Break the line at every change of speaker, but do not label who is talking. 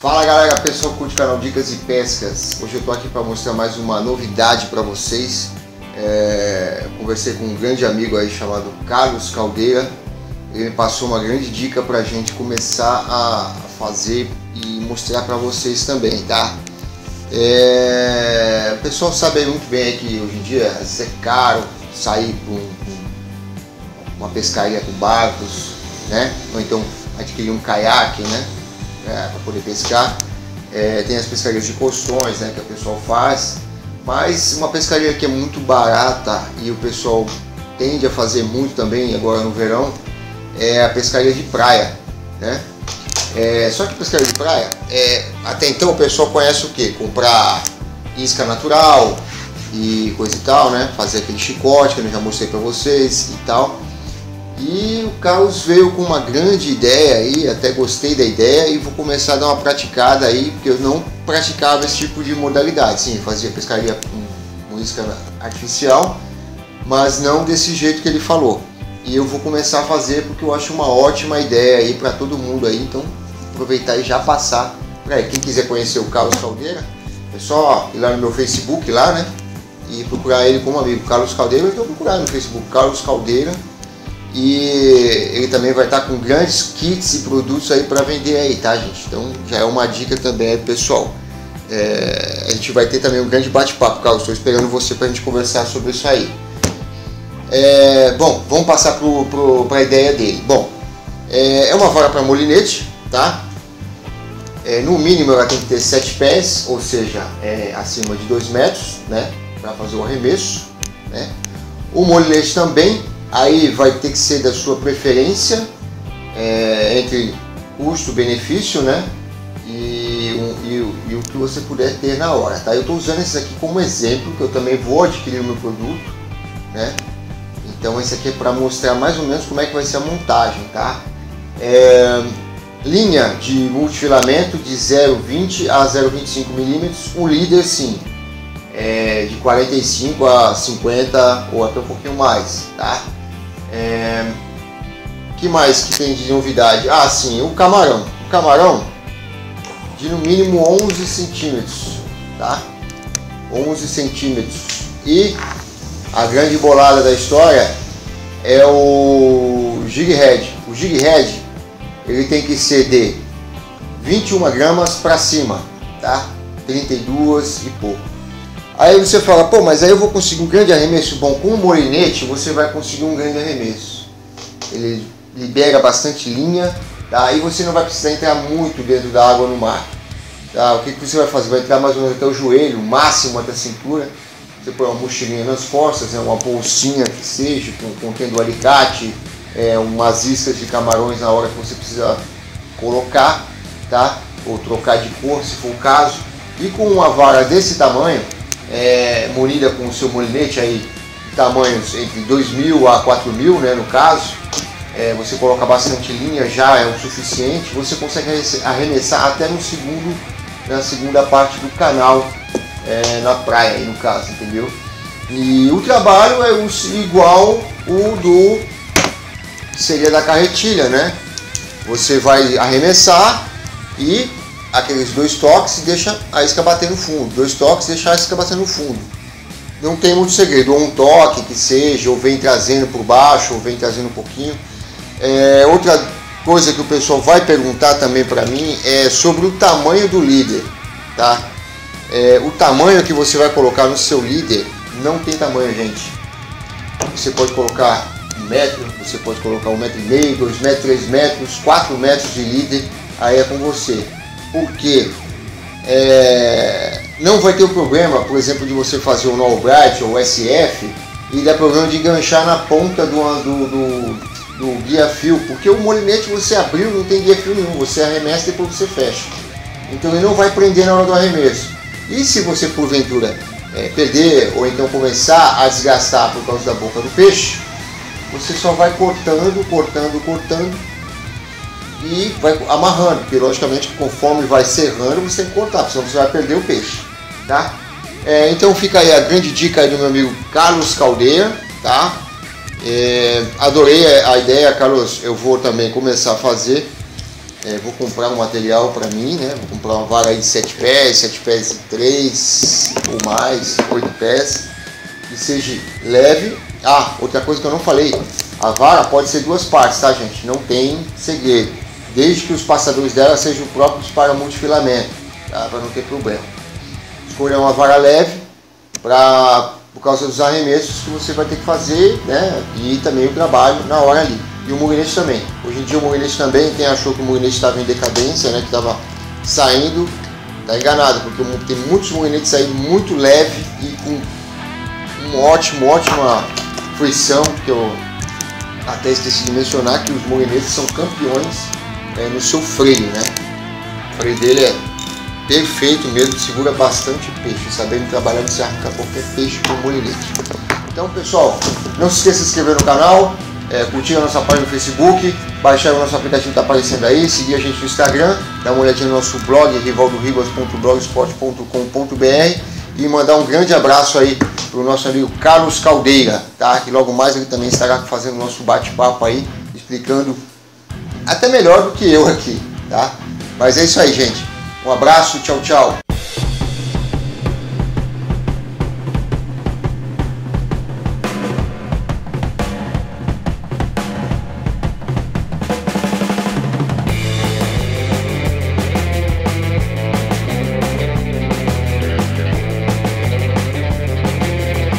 Fala galera, pessoal que curte o canal Dicas de Pescas. Hoje eu tô aqui para mostrar mais uma novidade para vocês. Conversei com um grande amigo aí chamado Carlos Caldeira. Ele me passou uma grande dica para a gente começar a fazer e mostrar para vocês também, tá? O pessoal sabe muito bem que hoje em dia às vezes é caro sair para uma pescaria com barcos, né? Ou então adquirir um caiaque, né? Para poder pescar. Tem as pescarias de costões, né, que o pessoal faz, mas uma pescaria que é muito barata e o pessoal tende a fazer muito também agora no verão é a pescaria de praia, né? Só que a pescaria de praia, até então o pessoal conhece o que? Comprar isca natural e coisa e tal, né? Fazer aquele chicote que eu já mostrei para vocês e tal. E o Carlos veio com uma grande ideia aí, até gostei da ideia e vou começar a dar uma praticada aí, porque eu não praticava esse tipo de modalidade. Sim, fazia pescaria com isca artificial, mas não desse jeito que ele falou. E eu vou começar a fazer porque eu acho uma ótima ideia aí para todo mundo aí, então aproveitar e já passar para aí. Quem quiser conhecer o Carlos Caldeira, é só ir lá no meu Facebook lá, né? E procurar ele como amigo, Carlos Caldeira, então procurar no Facebook Carlos Caldeira. E ele também vai estar com grandes kits e produtos aí para vender aí, tá, gente? Então já é uma dica também aí, pessoal. A gente vai ter também um grande bate-papo, Carlos. Estou esperando você para a gente conversar sobre isso aí. Bom, vamos passar para a ideia dele. Bom, é uma vara para molinete, tá? No mínimo ela tem que ter 7 pés, ou seja, acima de 2 metros, né? Para fazer o arremesso, né? O molinete também. Aí vai ter que ser da sua preferência, entre custo-benefício, né? E o que você puder ter na hora, tá? Eu estou usando esse aqui como exemplo, que eu também vou adquirir o meu produto, né? Então esse aqui é para mostrar mais ou menos como é que vai ser a montagem, tá? Linha de multifilamento de 0,20 a 0,25 mm, o líder sim, de 45 a 50 ou até um pouquinho mais, tá? Que mais que tem de novidade? Ah, sim, o camarão. O camarão de no mínimo 11 centímetros, tá? 11 centímetros. E a grande bolada da história é o jig head. O jig head ele tem que ser de 21 gramas para cima, tá? 32 e pouco. Aí você fala, pô, mas aí eu vou conseguir um grande arremesso bom com o molinete. Você vai conseguir um grande arremesso. Ele libera bastante linha, tá? Aí você não vai precisar entrar muito dentro da água no mar, tá? O que você vai fazer? Vai entrar mais ou menos até o joelho, máximo até a cintura. Você põe uma mochilinha nas costas, uma bolsinha que seja, contendo alicate, umas iscas de camarões na hora que você precisa colocar, tá? Ou trocar de cor, se for o caso. E com uma vara desse tamanho, munida com o seu molinete aí, tamanhos entre 2.000 a 4.000, né, no caso, você coloca bastante linha, já é o suficiente. Você consegue arremessar até na segunda parte do canal, na praia aí, no caso, entendeu? E o trabalho é igual o do seria da carretilha, né? Você vai arremessar e aqueles 2 toques deixa a isca bater no fundo, 2 toques deixa a isca bater no fundo. Não tem muito segredo, ou um toque que seja, ou vem trazendo por baixo, ou vem trazendo um pouquinho. Outra coisa que o pessoal vai perguntar também para mim é sobre o tamanho do líder, tá? O tamanho que você vai colocar no seu líder não tem tamanho, gente. Você pode colocar 1 metro, você pode colocar 1,5 metro, 2 metros, 3 metros, 4 metros de líder, aí é com você. Porque não vai ter o problema, por exemplo, de você fazer o No Bright ou SF e dar problema de enganchar na ponta do guia-fio, porque o molinete você abriu, não tem guia-fio nenhum, você arremessa e depois você fecha. Então ele não vai prender na hora do arremesso. E se você porventura perder ou então começar a desgastar por causa da boca do peixe, você só vai cortando e vai amarrando, porque logicamente conforme vai serrando você tem que cortar, senão você vai perder o peixe, tá? Então fica aí a grande dica aí do meu amigo Carlos Caldeira, tá? Adorei a ideia, Carlos. Eu vou também começar a fazer vou comprar um material para mim, né? Vou comprar uma vara aí de 7 pés de 3 ou mais, 8 pés, que seja leve. Ah, outra coisa que eu não falei, a vara pode ser 2 partes, tá, gente? Não tem segredo, desde que os passadores dela sejam próprios para multifilamento, tá? Para não ter problema. Escolha uma vara leve por causa dos arremessos que você vai ter que fazer, né? E também o trabalho na hora ali. E o murinete também. Hoje em dia o murinete também, quem achou que o murinete estava em decadência, né? Que estava saindo, tá enganado, porque tem muitos murinetes aí muito leve e com ótima frição, que eu até esqueci de mencionar que os murinetes são campeões no seu freio, né? O freio dele é perfeito mesmo, segura bastante peixe. Sabendo trabalhar, você arranca qualquer peixe com murinete. Então, pessoal, não se esqueça de se inscrever no canal, curtir a nossa página no Facebook, baixar o nosso aplicativo que está aparecendo aí, seguir a gente no Instagram, dar uma olhadinha no nosso blog, rivaldoribas.blogspot.com.br, e mandar um grande abraço aí para o nosso amigo Carlos Caldeira, tá? Que logo mais ele também estará fazendo o nosso bate-papo aí, explicando até melhor do que eu aqui, tá? Mas é isso aí, gente. Um abraço, tchau, tchau.